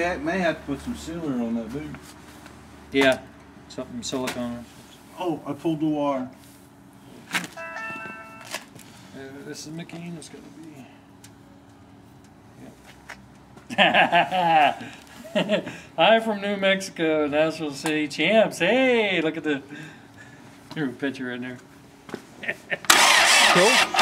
may have to put some sealer on that boot. Yeah, something silicone. Oh, I pulled the wire. This is McKean. It's gonna be. Yep. Hi from New Mexico, Nashville City champs. Hey, look at the picture in there. Cool.